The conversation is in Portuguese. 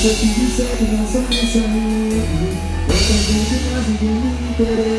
Se eu te disser que nós somos saindo, outra gente, mas ninguém me interessa.